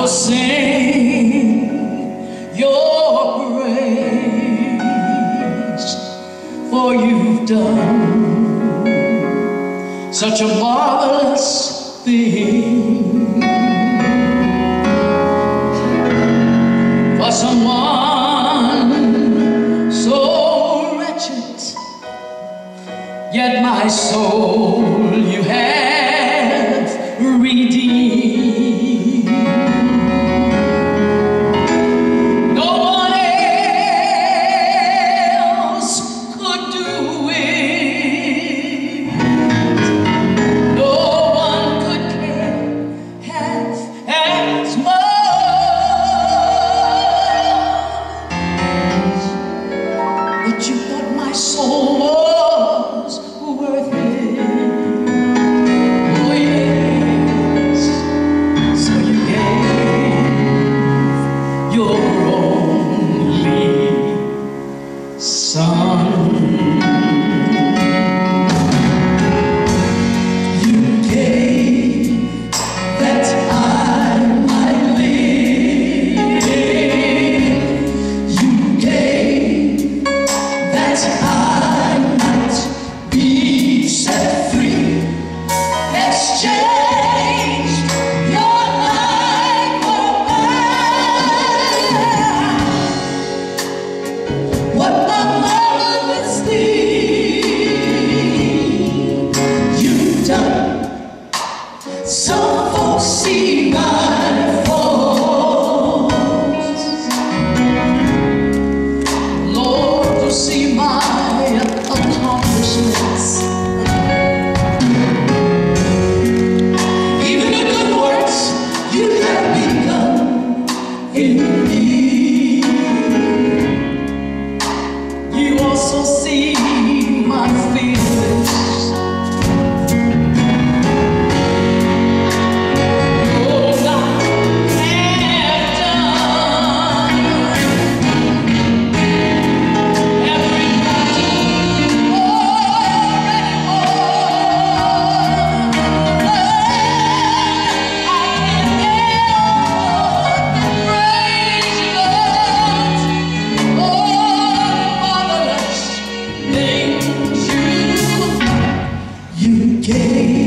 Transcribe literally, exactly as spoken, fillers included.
will sing your praise, for you've done such a marvelous thing. For someone so wretched, yet my soul you have redeemed. No one else could do it. No one could care half as much. But you thought my soul was worth it. Oh yes, so you gave your only son. You gave that I might live. You gave that I might be set free. Exchanged your life for mine. What a marvelous thing you've done. Some folks see my faults, Lord, you see my accomplishments. Even the good works you have begun in me. You also see my feelings. All I have done, every battle already won. I can never praise you, Lord. All the marvelous things you you gave.